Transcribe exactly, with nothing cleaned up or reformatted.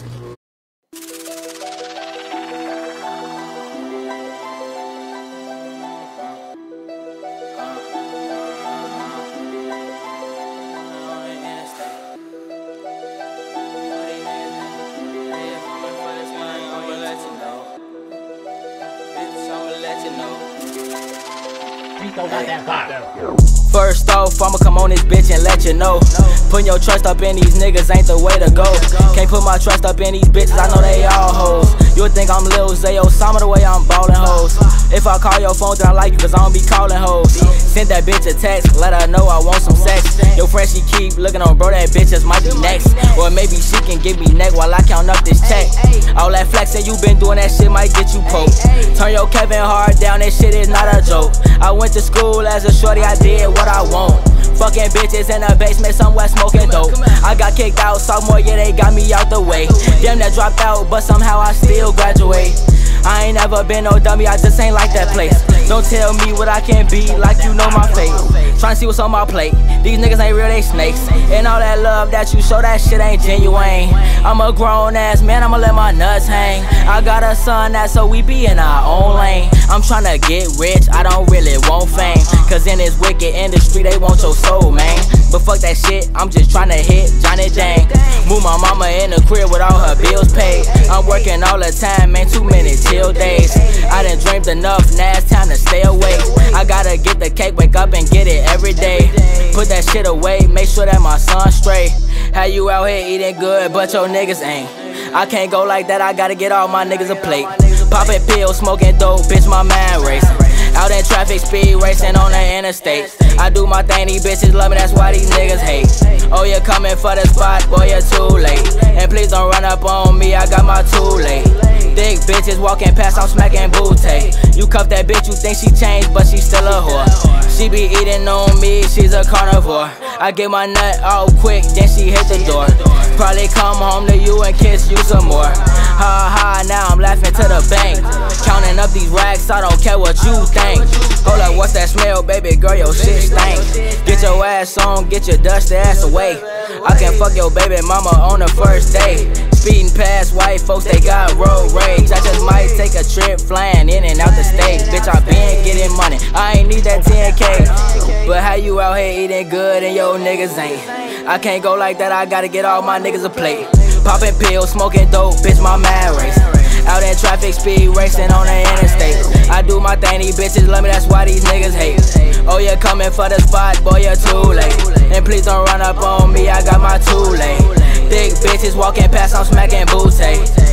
First off, I'ma come on this bitch and let you know. Putting your trust up in these niggas ain't the way to go. Can't put my trust up in these bitches, I know they all hoes. You would think I'm Lil Zay Osama the way I'm ballin' hoes. If I call your phone, then I like you cause I don't be calling hoes. Send that bitch a text, let her know I want some sex. Your friend, she keep looking on bro, that bitch just might be next. Or maybe she can give me neck while I count up this check. All that flexing you been doing, that shit might get you poked. Turn your Kevin Hart down, that shit is not a joke. I went to school as a shorty, I did what I want. Fucking bitches in the basement somewhere smoking dope. I got kicked out sophomore year, they got me out the way. Damn, that dropped out, but somehow I still graduate. I ain't never been no dummy, I just ain't like that place. Don't tell me what I can be, like you know my fate. Tryna see what's on my plate. These niggas ain't real, they snakes. And all that love that you show, that shit ain't genuine. I'm a grown ass man, I'ma let my nuts hang. I got a son that so we be in our own lane. I'm tryna get rich, I don't really want fame. Cause in this wicked industry, they want your soul, man. But fuck that shit, I'm just tryna hit Johnny Dang. Move my mama in the crib with all her bills paid. I'm working all the time, man, too many chill days. I done dreamed enough, now it's time to stay awake. I gotta get the cake, wake up and get it every day. Put that shit away, make sure that my son's straight. How you out here eating good, but your niggas ain't. I can't go like that, I gotta get all my niggas a plate. Popping pills, smoking dope, bitch, my mind racing. Out in traffic, speed racing on the interstate. I do my thing, these bitches love me, that's why these niggas hate. Oh, you're coming for the spot, boy, you're too late. And please don't run up on me, I got my too late. Thick bitches walking past, I'm smacking booty. You cuff that bitch, you think she changed, but she still a whore. She be eating on me, she's a carnivore. I get my nut out quick, then she hit the door. Probably come home to you and kiss you some more. Ha ha, now I'm laughing to the bank. Counting up these racks, I don't care what you think. Hold up, what's that smell, baby girl, your shit stink. Get your ass on, get your dusty ass away. I can fuck your baby mama on the first day. Speeding past white folks, they got road rage. I just might take a trip flying in and out the state. Bitch, I been getting money, I ain't need that ten K. But how you out here eating good and your niggas ain't? I can't go like that, I gotta get all my niggas a plate. Popping pills, smoking dope, bitch, my mind racing. Out in traffic, speed racing on the interstate. I do my thing, these bitches love me, that's why these niggas hate. Oh, you're coming for the spot, boy, you're too late. And please don't run up on me, I got my too late. Thick bitches walking past, I'm smacking booty.